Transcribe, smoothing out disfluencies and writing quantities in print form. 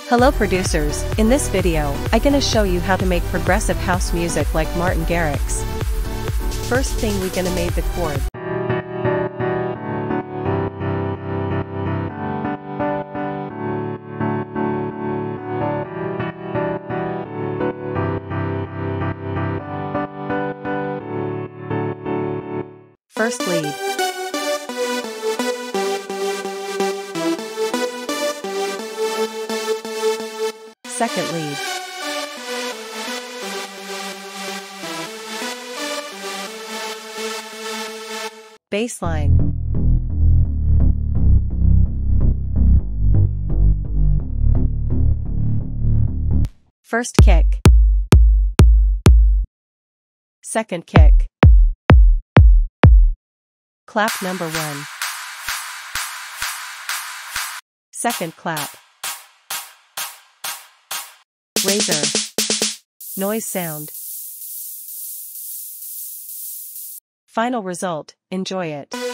Hello producers, in this video, I'm gonna show you how to make progressive house music like Martin Garrix. First thing we gonna make the chord. First lead. Second lead. Bass line. First kick. Second kick. Clap number 1. Second clap. Razor. Noise sound. Final result, enjoy it.